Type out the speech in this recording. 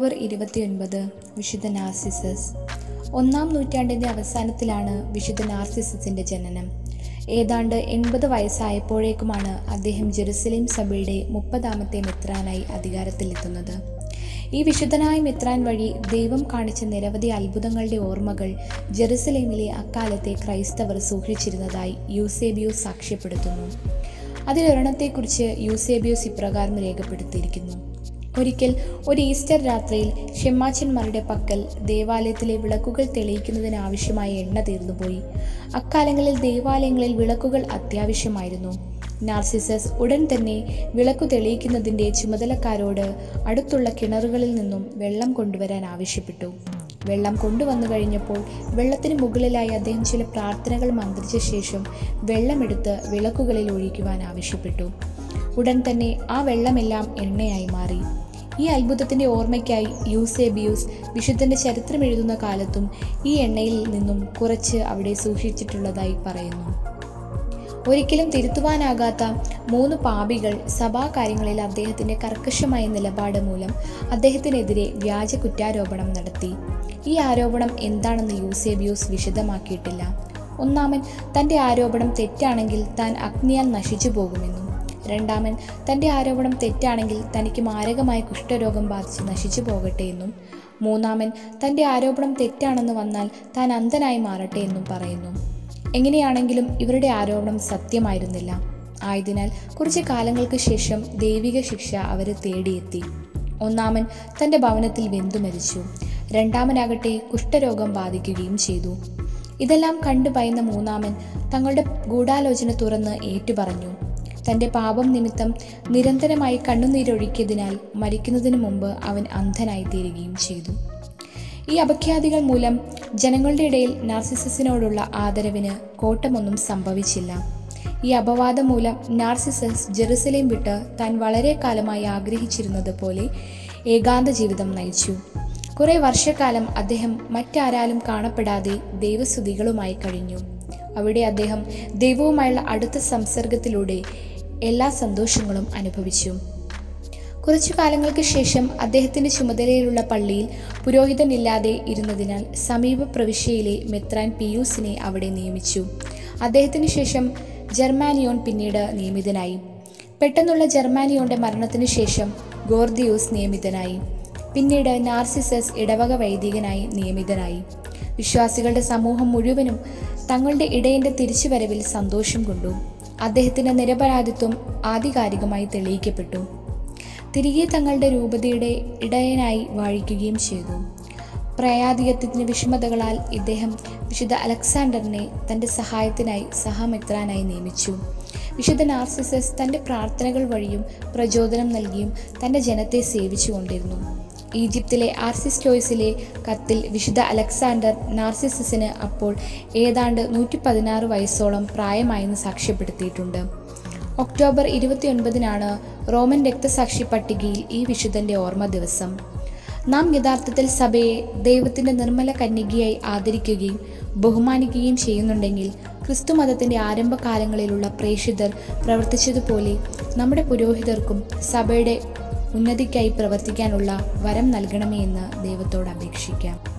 October 29 വിശുദ്ധ Narcissus. 1-ാം നൂറ്റാണ്ടിൻ്റെ അവസാനത്തിലാണ് വിശുദ്ധ നാർസിസസിൻ്റെ ജനനം. ഏതാണ്ട് 80 വയസ്സായപ്പോഴേക്കുമാണ് അദ്ദേഹം ജെറുസലേം സഭയുടെ 30ാമത്തെ മെത്രാനായി അധികാരത്തിലെത്തുന്നത്. ഈ വിശുദ്ധനായ മെത്രാൻ വഴി ദൈവം കാണിച്ച നിരവധി അത്ഭുതങ്ങളുടെ ഓർമ്മകൾ ജെറുസലേമിലെ അക്കാലത്തെ ക്രൈസ്തവർ സൂക്ഷിച്ചിരുന്നതായി യൂസേബിയോസ് സാക്ഷ്യപ്പെടുത്തുന്നു. അതിലൊരെണ്ണത്തെക്കുറിച്ച് യൂസേബിയോസ് ഇപ്രകാരം രേഖപ്പെടുത്തിയിരിക്കുന്നു. ഒരിക്കൽ ഒരു ഈസ്റ്റർ രാത്രിയിൽ ഷെമ്മാച്ചന്മാരുടെ പക്കൽ ദേവാലയത്തിലെ വിളക്കുകൾ തെളിയിക്കുന്നതിനാവശ്യമായ എണ്ണ തീർന്നുപോയി. അക്കാലങ്ങളിൽ ദേവാലയങ്ങളിൽ വിളക്കുകൾ അത്യാവശ്യമായിരുന്നു. നാർസിസസ് ഉടൻ തന്നെ വിളക്കു തെളിയിക്കുന്നതിൻ്റെ ചുമതലക്കാരോട് അടുത്തുള്ള കിണറുകളിൽ നിന്നും വെള്ളം കൊണ്ടുവരാൻ ആവശ്യപ്പെട്ടു. വെള്ളം കൊണ്ടുവന്നു കഴിഞ്ഞപ്പോൾ വെള്ളത്തിന് മുകളിലായി അദ്ദേഹം ചില പ്രാർത്ഥനകൾ മന്ത്രിച്ച ശേഷം വെള്ളമെടുത്ത് വിളക്കുകളിൽ ഒഴിക്കുവാൻ ആവശ്യപ്പെട്ടു. ഉടൻ തന്നെ ആ വെള്ളമെല്ലാം എണ്ണയായി മാറി. ഈ അത്ഭുതത്തിൻ്റെ ഓർമ്മയ്ക്കായി യൂസേബിയോസ് വിശുദ്ധൻ്റെ ചരിത്രം എഴുതുന്ന കാലത്തും ഈ എണ്ണയിൽ നിന്നും കുറച്ച് അവിടെ സൂക്ഷിച്ചിട്ടുള്ളതായി പറയുന്നു. ഒരിക്കലും തിരുത്തുവാനാകാത്ത 3 പാപികൾ സഭാകാര്യങ്ങളിൽ അദ്ദേഹത്തിൻ്റെ കർക്കശമായ നിലപാട് മൂലം അദ്ദേഹത്തിനെതിരെ വ്യാജ കുറ്റാരോപണം നടത്തി. ഈ ആരോപണം എന്താണെന്ന് യൂസേബിയോസ് വിശദമാക്കിയിട്ടില്ല. ഒന്നാമൻ തൻ്റെ ആരോപണം തെറ്റാണെങ്കിൽ താൻ അഗ്നിയാൽ നശിച്ചു പോകുമെന്നും, രണ്ടാമൻ തൻ്റെ ആരോപണം തെറ്റാണെങ്കിൽ തനിക്ക് മാരകമായ കുഷ്ഠരോഗം ബാധിച്ച് നശിച്ചു പോകട്ടെ എന്നും, മൂന്നാമൻ തൻ്റെ ആരോപണം തെറ്റാണെന്ന് വന്നാൽ താൻ അന്ധനായി മാറട്ടെ എന്നും പറയുന്നു. എങ്ങനെയാണെങ്കിലും ഇവരുടെ ആരോപണം സത്യമായിരുന്നില്ല. ആയതിനാൽ കുറച്ച് കാലങ്ങൾക്ക് ശേഷം ദൈവിക ശിക്ഷ അവരെ തേടിയെത്തി. ഒന്നാമൻ തൻ്റെ ഭവനത്തിൽ വെന്തു മരിച്ചു. രണ്ടാമനാകട്ടെ കുഷ്ഠരോഗം ബാധിക്കുകയും ചെയ്തു. ഇതെല്ലാം കണ്ടു ഭയന്ന മൂന്നാമൻ തങ്ങളുടെ ഗൂഢാലോചന തുറന്ന് ഏറ്റുപറഞ്ഞു. തൻ്റെ പാപം നിമിത്തം നിരന്തരമായി കണ്ണുനീരൊഴുക്കിയതിനാൽ മരിക്കുന്നതിന് മുമ്പ് അവൻ അന്ധനായി തീരുകയും ചെയ്തു. ഈ അപഖ്യാതികൾ മൂലം ജനങ്ങളുടെ ഇടയിൽ നാർസിസസിനോടുള്ള ആദരവിന് കോട്ടമൊന്നും സംഭവിച്ചില്ല. ഈ അപവാദം മൂലം നാർസിസസ് ജെറുസലേം വിട്ട് താൻ വളരെ കാലമായി ആഗ്രഹിച്ചിരുന്നത് പോലെ ഏകാന്ത ജീവിതം നയിച്ചു. കുറേ വർഷക്കാലം അദ്ദേഹം മറ്റാരാലും കാണപ്പെടാതെ ദൈവസ്തുതികളുമായി കഴിഞ്ഞു. അവിടെ അദ്ദേഹം ദൈവവുമായുള്ള അടുത്ത സംസർഗത്തിലൂടെ എല്ലാ സന്തോഷങ്ങളും അനുഭവിച്ചു. കുറച്ചു കാലങ്ങൾക്ക് ശേഷം അദ്ദേഹത്തിൻ്റെ ചുമതലയിലുള്ള പള്ളിയിൽ പുരോഹിതനില്ലാതെ ഇരുന്നതിനാൽ സമീപ പ്രവിശ്യയിലെ മെത്രാൻ പിയൂസിനെ അവിടെ നിയമിച്ചു. അദ്ദേഹത്തിന് ശേഷം ജർമാനിയോൺ പിന്നീട് നിയമിതനായി. പെട്ടെന്നുള്ള ജർമാനിയോന്റെ മരണത്തിന് ശേഷം ഗോർദിയോസ് നിയമിതനായി. പിന്നീട് നാർസിസസ് ഇടവക വൈദികനായി നിയമിതനായി. വിശ്വാസികളുടെ സമൂഹം മുഴുവനും തങ്ങളുടെ ഇടയൻ്റെ തിരിച്ചുവരവിൽ സന്തോഷം കൊണ്ടു. അദ്ദേഹത്തിൻ്റെ നിരപരാധിത്വം ആധികാരികമായി തെളിയിക്കപ്പെട്ടു. തിരികെ തങ്ങളുടെ രൂപതയുടെ ഇടയനായി വാഴിക്കുകയും ചെയ്തു. പ്രായാധിക്യത്തിൻ്റെ വിഷമതകളാൽ ഇദ്ദേഹം വിശുദ്ധ അലക്സാണ്ടറിനെ തൻ്റെ സഹായത്തിനായി സഹമെത്രാനായി നിയമിച്ചു. വിശുദ്ധ നാർസിസസ് തൻ്റെ പ്രാർത്ഥനകൾ വഴിയും പ്രചോദനം നൽകിയും തൻ്റെ ജനത്തെ സേവിച്ചു കൊണ്ടിരുന്നു. ഈജിപ്തിലെ ആർസിസ്റ്റോയ്സിലെ കത്തിൽ വിശുദ്ധ അലക്സാണ്ടർ നാർസിസസിന് അപ്പോൾ ഏതാണ്ട് 116 വയസ്സോളം പ്രായമായെന്ന് സാക്ഷ്യപ്പെടുത്തിയിട്ടുണ്ട്. ഒക്ടോബർ 29 റോമൻ രക്തസാക്ഷി പട്ടികയിൽ ഈ വിശുദ്ധൻ്റെ ഓർമ്മ ദിവസം. നാം യഥാർത്ഥത്തിൽ സഭയെ ദൈവത്തിൻ്റെ നിർമ്മല കന്യകയായി ആദരിക്കുകയും ബഹുമാനിക്കുകയും ചെയ്യുന്നുണ്ടെങ്കിൽ ക്രിസ്തുമതത്തിൻ്റെ ആരംഭകാലങ്ങളിലുള്ള പ്രേക്ഷിതർ പ്രവർത്തിച്ചതുപോലെ നമ്മുടെ പുരോഹിതർക്കും സഭയുടെ ഉന്നതിക്കായി പ്രവർത്തിക്കാനുള്ള വരം നൽകണമേ എന്ന് ദൈവത്തോട് അപേക്ഷിക്കാം.